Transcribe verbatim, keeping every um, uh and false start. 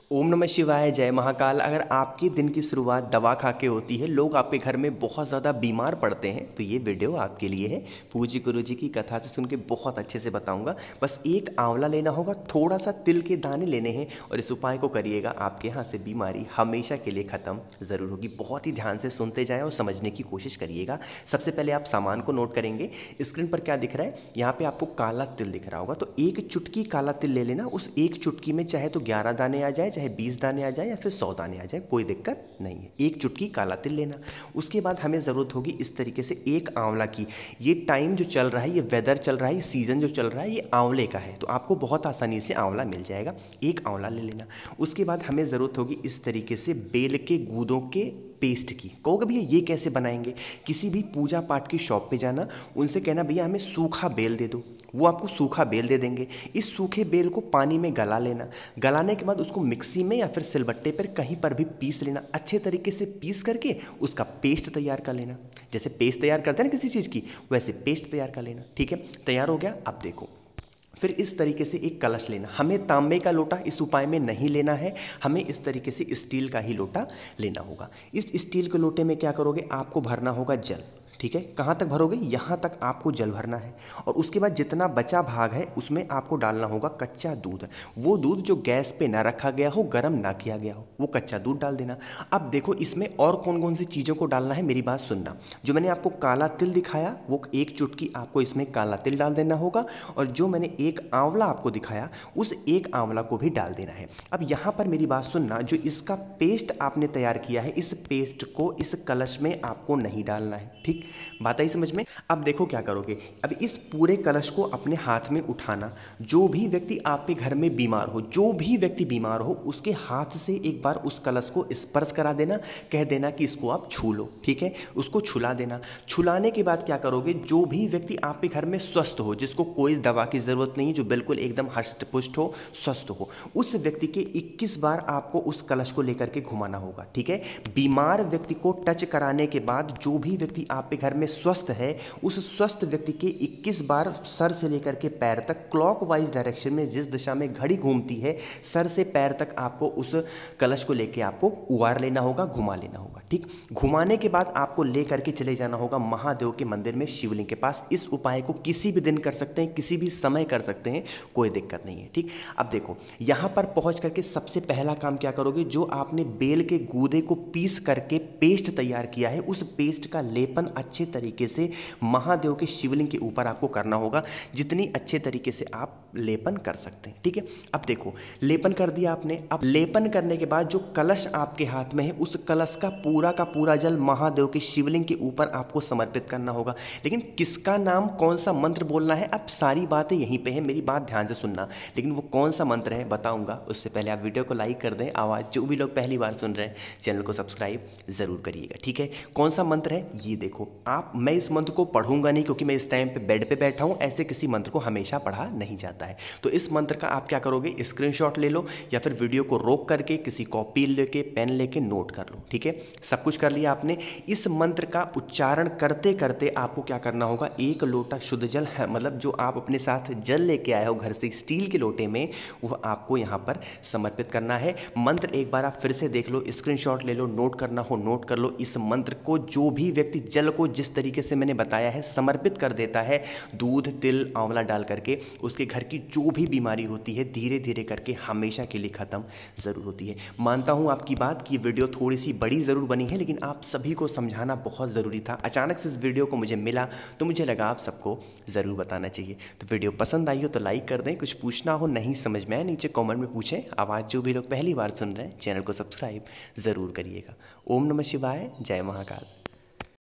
ओम नमः शिवाय, जय महाकाल। अगर आपके दिन की शुरुआत दवा खा के होती है, लोग आपके घर में बहुत ज़्यादा बीमार पड़ते हैं, तो ये वीडियो आपके लिए है। पूज्य गुरु जी की कथा से सुन के बहुत अच्छे से बताऊंगा। बस एक आंवला लेना होगा, थोड़ा सा तिल के दाने लेने हैं और इस उपाय को करिएगा, आपके यहाँ से बीमारी हमेशा के लिए ख़त्म ज़रूर होगी। बहुत ही ध्यान से सुनते जाएँ और समझने की कोशिश करिएगा। सबसे पहले आप सामान को नोट करेंगे। स्क्रीन पर क्या दिख रहा है, यहाँ पर आपको काला तिल दिख रहा होगा, तो एक चुटकी काला तिल ले लेना। उस एक चुटकी में चाहे तो ग्यारह दाने आ जाए, चाहे बीस दाने आ जाए या फिर सौ दाने आ जाए, कोई दिक्कत नहीं है। एक चुटकी काला तिल लेना। उसके बाद हमें ज़रूरत होगी इस तरीके से एक आंवला की। ये टाइम जो चल रहा है, ये वेदर चल रहा है, ये सीज़न जो चल रहा है, ये आंवले का है, तो आपको बहुत आसानी से आंवला मिल जाएगा। एक आंवला ले लेना। उसके बाद हमें ज़रूरत होगी इस तरीके से बेल के गूदों के पेस्ट की। कहोगे भैया ये कैसे बनाएंगे? किसी भी पूजा पाठ की शॉप पे जाना, उनसे कहना भैया हमें सूखा बेल दे दो, वो आपको सूखा बेल दे देंगे। इस सूखे बेल को पानी में गला लेना। गलाने के बाद उसको मिक्सी में या फिर सिलबट्टे पर कहीं पर भी पीस लेना। अच्छे तरीके से पीस करके उसका पेस्ट तैयार कर लेना। जैसे पेस्ट तैयार करते हैं ना किसी चीज़ की, वैसे पेस्ट तैयार कर लेना। ठीक है, तैयार हो गया। अब देखो, फिर इस तरीके से एक कलश लेना। हमें तांबे का लोटा इस उपाय में नहीं लेना है, हमें इस तरीके से स्टील का ही लोटा लेना होगा। इस स्टील के लोटे में क्या करोगे, आपको भरना होगा जल। ठीक है, कहाँ तक भरोगे, यहाँ तक आपको जल भरना है। और उसके बाद जितना बचा भाग है उसमें आपको डालना होगा कच्चा दूध। वो दूध जो गैस पे ना रखा गया हो, गर्म ना किया गया हो, वो कच्चा दूध डाल देना। अब देखो इसमें और कौन कौन सी चीज़ों को डालना है, मेरी बात सुनना। जो मैंने आपको काला तिल दिखाया, वो एक चुटकी आपको इसमें काला तिल डाल देना होगा। और जो मैंने एक आंवला आपको दिखाया, उस एक आंवला को भी डाल देना है। अब यहाँ पर मेरी बात सुनना, जो इसका पेस्ट आपने तैयार किया है, इस पेस्ट को इस कलश में आपको नहीं डालना है। ठीक, बात आई समझ में? अब देखो क्या करोगे, अब इस पूरे कलश को अपने हाथ में उठाना। जो भी व्यक्ति आपके घर में बीमार हो, जो भी व्यक्ति बीमार हो, उसके हाथ से एक बार उस कलश को स्पर्श करा देना। कह देना कि इसको आप छू लो। ठीक है, उसको छुला देना। छुलाने के बाद क्या करोगे, जो भी व्यक्ति आपके घर में स्वस्थ हो, जिसको कोई दवा की ज़रूरत नहीं, जो बिल्कुल एकदम हष्ट पुष्ट हो, स्वस्थ हो, उस व्यक्ति के इक्कीस बार आपको उस कलश को लेकर के घुमाना होगा। ठीक है, बीमार व्यक्ति को टच कराने के बाद जो भी व्यक्ति आपके घर में स्वस्थ है, उस स्वस्थ व्यक्ति के इक्कीस बार सर से लेकर के पैर तक क्लॉकवाइज डायरेक्शन में, जिस दिशा में घड़ी घूमती है, सर से पैर तक आपको उस कलश को लेके आपको उबार लेना होगा, घुमा लेना होगा। ठीक, घुमाने के बाद आपको लेकर के चले जाना होगा महादेव के मंदिर में, शिवलिंग के पास। इस उपाय को किसी भी दिन कर सकते हैं, किसी भी समय कर सकते हैं, कोई दिक्कत नहीं है। ठीक, अब देखो यहां पर पहुंच करके सबसे पहला काम क्या करोगे, जो आपने बेल के गूदे को पीस करके पेस्ट तैयार किया है, उस पेस्ट का लेपन अच्छे तरीके से महादेव के शिवलिंग के ऊपर आपको करना होगा, जितनी अच्छे तरीके से आप लेपन कर सकते हैं। ठीक है, अब देखो लेपन कर दिया आपने। अब लेपन करने के बाद जो कलश आपके हाथ में है, उस कलश का पूरा का पूरा जल महादेव के शिवलिंग के ऊपर आपको समर्पित करना होगा। लेकिन किसका नाम, कौन सा मंत्र बोलना है, अब सारी बातें यहीं पे है, मेरी बात ध्यान से सुनना। लेकिन वो कौन सा मंत्र है बताऊंगा, उससे पहले आप वीडियो को लाइक कर दें। आवाज़ जो भी लोग पहली बार सुन रहे हैं, चैनल को सब्सक्राइब जरूर करिएगा। ठीक है, कौन सा मंत्र है ये देखो आप। मैं इस मंत्र को पढ़ूंगा नहीं, क्योंकि मैं इस टाइम पे बेड पे बैठा हूं, ऐसे किसी मंत्र को हमेशा पढ़ा नहीं जाता है। तो इस मंत्र का आप क्या करोगे, स्क्रीनशॉट ले लो या फिर वीडियो को रोक करके किसी कॉपी लेके, पेन लेके नोट कर लो। ठीक है, सब कुछ कर लिया आपने। इस मंत्र का उच्चारण करते करते आपको क्या करना होगा, एक लोटा शुद्ध जल है, मतलब जो आप अपने साथ जल लेके आए हो घर से स्टील के लोटे में, वह आपको यहाँ पर समर्पित करना है। मंत्र एक बार आप फिर से देख लो, स्क्रीनशॉट ले लो, नोट करना हो नोट कर लो। इस मंत्र को जो भी व्यक्ति जल को जिस तरीके से मैंने बताया है समर्पित कर देता है, दूध तिल आंवला डाल करके, उसके घर की जो भी बीमारी होती है धीरे धीरे करके हमेशा के लिए ख़त्म ज़रूर होती है। मानता हूँ आपकी बात कि वीडियो थोड़ी सी बड़ी ज़रूर बनी है, लेकिन आप सभी को समझाना बहुत ज़रूरी था। अचानक से इस वीडियो को मुझे मिला तो मुझे लगा आप सबको ज़रूर बताना चाहिए। तो वीडियो पसंद आई हो तो लाइक कर दें, कुछ पूछना हो नहीं समझ में आए नीचे कॉमेंट में पूछें। आवाज़ जो भी लोग पहली बार सुन रहे हैं, चैनल को सब्सक्राइब ज़रूर करिएगा। ओम नमः शिवाय, जय महाकाल।